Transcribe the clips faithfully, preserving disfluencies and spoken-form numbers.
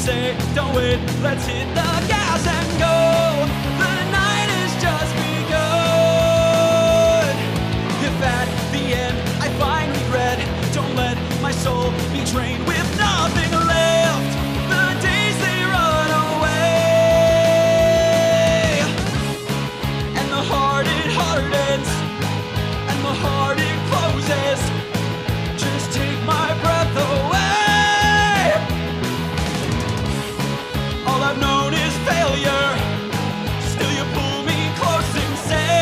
say, don't wait, let's hit the gas and go. The night has just begun. If at the end I find regret, don't let my soul be drained with nothing left. The days they run away, and the heart it hardens, and the heart it closes. Just take my breath away. All I've known is failure. Still you pull me close and say,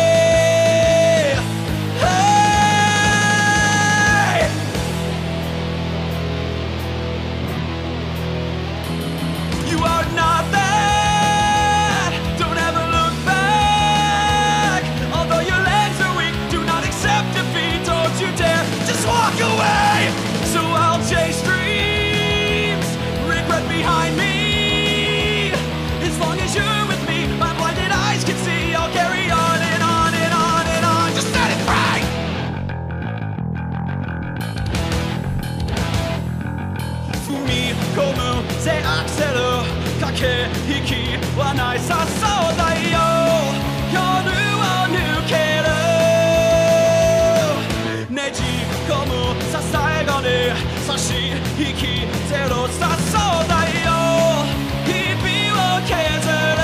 hey, you are not that. Don't ever look back. Although your legs are weak, do not accept defeat. Don't you dare just walk away. So I'll chase dreams, regret behind me. As long as you're with me, my blinded eyes can see. I'll carry on and on and on and on. Just let it cry. 踏み込むぜアクセル、駆け引きはないさそうだよ。夜を抜けるねじ込むさ最後に差し引きゼロさそうだよ。日々を削る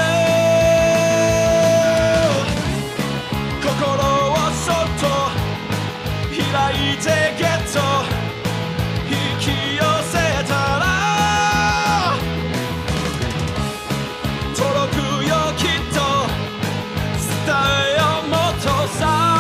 心をそっと開いてゲット引き寄せたら届くよきっと伝えよもっとさ。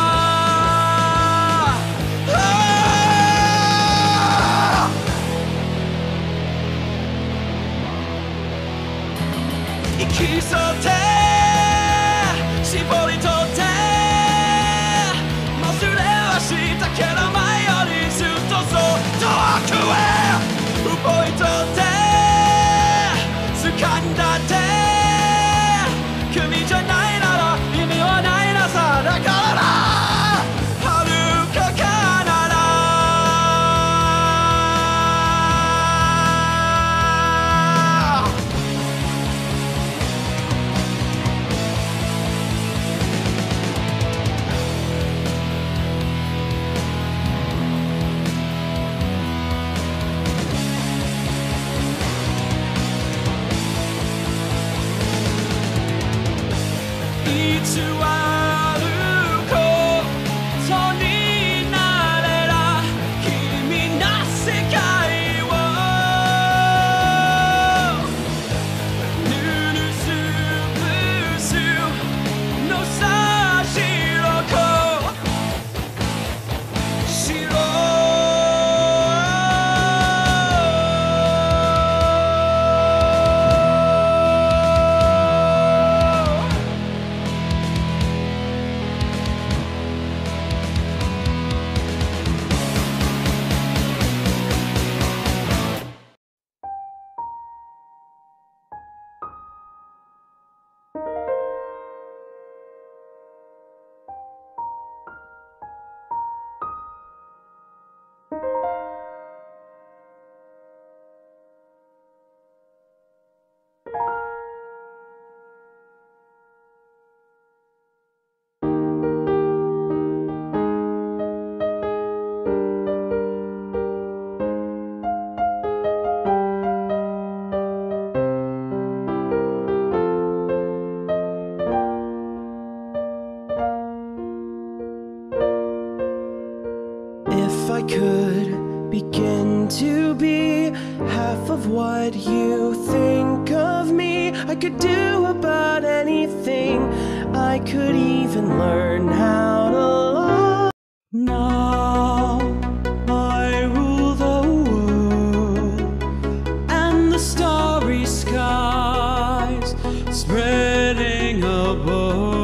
息吸って絞り取って忘れはしたけど前よりずっとそう遠くへ動いとって掴んだって君じゃないなら意味はないなさ。だからな遥か彼方偽ることになれら君な世界をヌルスブスのさ白子白If I could begin to be half of what you think of me, I could do about anything. I could even learn how to love. Now I rule the world and the starry skies spreading above.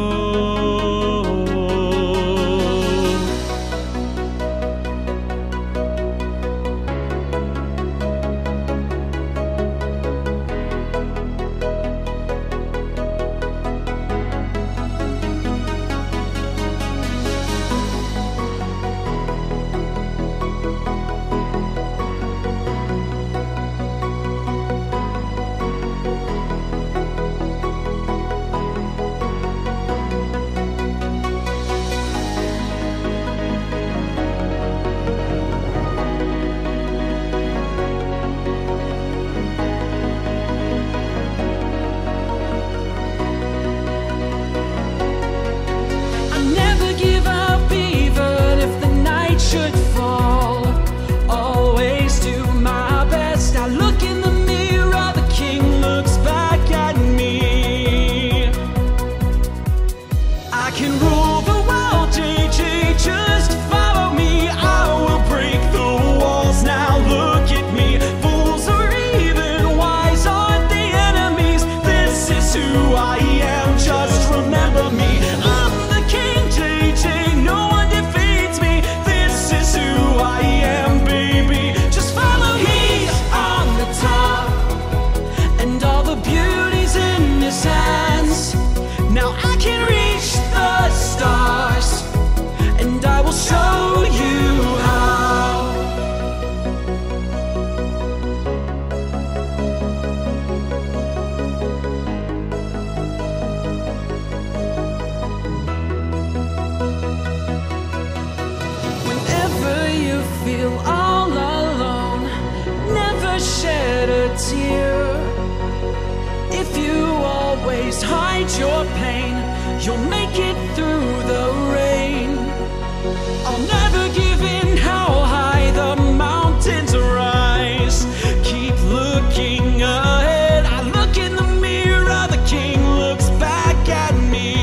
always hide your pain. You'll make it through the rain. I'll never give in how high the mountains rise. Keep looking ahead. I look in the mirror, the king looks back at me.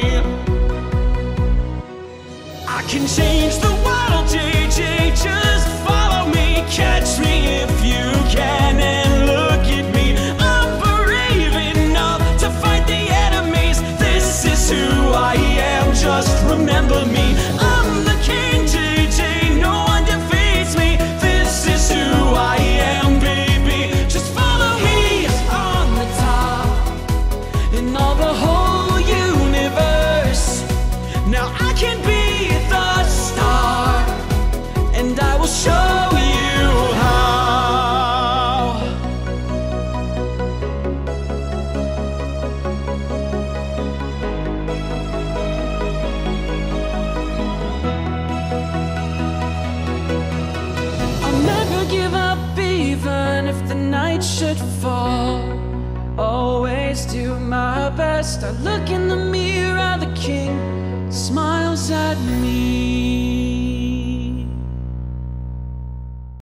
I can change the world, J J, just follow me. Catch me if you can and look at me. I'm brave enough to fight the enemies. This is who I am, just remember me. I'm the king, J J, no one defeats me. This is who I am, baby. Just follow me on the top in all the whole universe. Now I can be the star, and I will show you how. I'll never give up even if the night should fall. Always do my best. I look in the mirror,